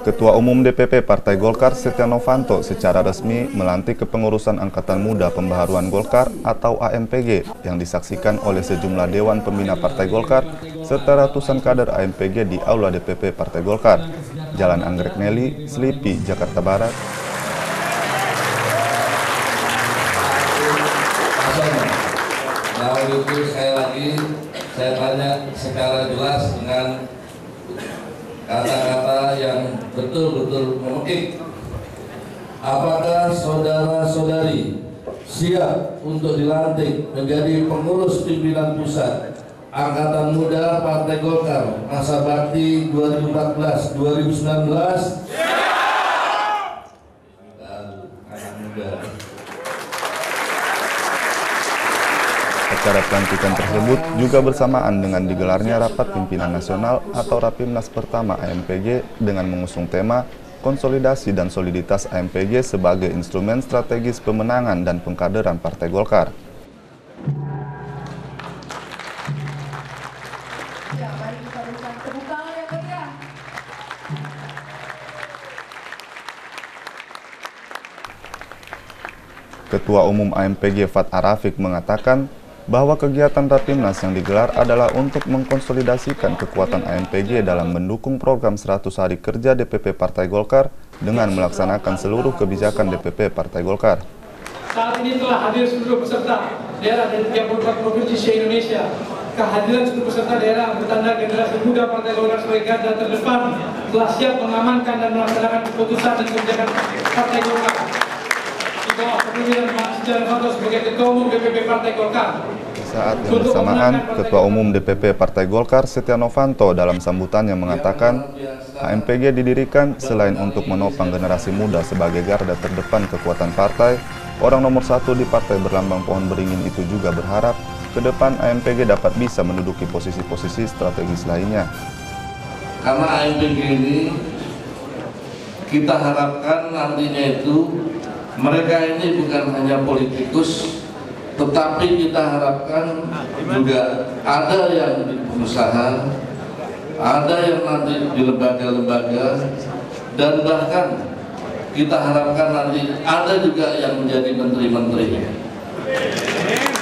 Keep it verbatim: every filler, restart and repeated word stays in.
Ketua Umum D P P Partai Golkar Setia Novanto secara resmi melantik kepengurusan Angkatan Muda Pembaharuan Golkar atau A M P G yang disaksikan oleh sejumlah Dewan Pembina Partai Golkar serta ratusan kader A M P G di Aula D P P Partai Golkar, Jalan Anggrek Neli, Selipi, Jakarta Barat. Lalu itu sekali lagi saya tanya secara jelas dengan kata-kata yang betul-betul memekik. Apakah saudara-saudari siap untuk dilantik menjadi pengurus pimpinan pusat Angkatan Muda Partai Golkar masa bakti dua ribu empat belas sampai dua ribu sembilan belas? Siap! Anak muda. Acara pelantikan tersebut juga bersamaan dengan digelarnya Rapat Pimpinan Nasional atau Rapimnas pertama A M P G dengan mengusung tema konsolidasi dan soliditas A M P G sebagai instrumen strategis pemenangan dan pengkaderan Partai Golkar. Ketua Umum A M P G Fat Arafik mengatakan bahwa kegiatan Rapimnas yang digelar adalah untuk mengkonsolidasikan kekuatan A M P G dalam mendukung program seratus hari kerja D P P Partai Golkar dengan melaksanakan seluruh kebijakan D P P Partai Golkar. Saat ini telah hadir seluruh peserta daerah dari tiga puluh empat provinsi se-Indonesia. Kehadiran seluruh peserta daerah bertanda generasi muda Partai Golkar sebagai garda terdepan telah siap mengamankan dan melaksanakan keputusan dan kebijakan Partai Golkar. Di bawah kepemimpinan Pak Setia Novanto sebagai Ketua Umum D P P Partai Golkar. Saat yang bersamaan, Ketua Umum D P P Partai Golkar Setia Novanto dalam sambutannya mengatakan A M P G didirikan selain untuk menopang generasi muda sebagai garda terdepan kekuatan partai, orang nomor satu di partai berlambang pohon beringin itu juga berharap ke depan A M P G dapat bisa menduduki posisi-posisi strategis lainnya. Karena A M P G ini kita harapkan nantinya itu mereka ini bukan hanya politikus, tetapi kita harapkan juga ada yang di pengusaha, ada yang nanti di lembaga-lembaga, dan bahkan kita harapkan nanti ada juga yang menjadi menteri-menteri.